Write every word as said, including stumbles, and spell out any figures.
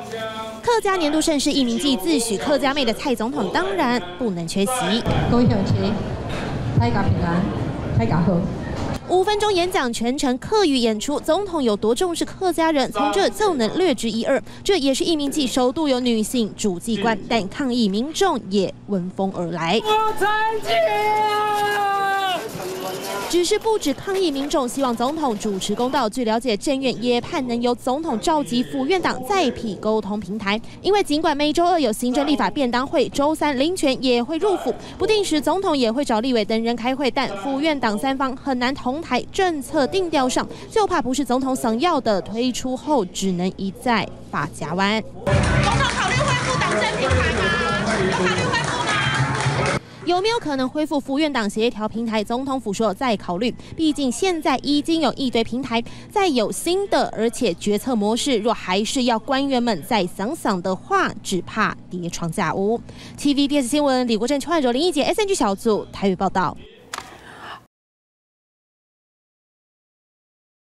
客家年度盛事，一名记自诩客家妹的蔡总统当然不能缺席。 各位乡亲，大家平安，大家好。 五分钟演讲全程客语演出，总统有多重视客家人，从这就能略知一二。这也是一名记首度有女性主祭官，但抗议民众也闻风而来。 我参加。 只是不止抗议民众希望总统主持公道，据了解，政院也盼能由总统召集府院党再辟沟通平台。因为尽管每周二有行政立法便当会，周三林权也会入府，不定时总统也会找立委等人开会，但府院党三方很难同台，政策定调上就怕不是总统想要的，推出后只能一再发夹弯。 总统考虑恢复党政平台吗？有考虑恢复吗？ 有没有可能恢复府院党协调平台？总统府说再考虑，毕竟现在已经有一堆平台，再有新的，而且决策模式若还是要官员们再想想的话，只怕跌床架屋。T V B S 新闻李国正、邱汉柔、林义杰 S N G 小组台语报道。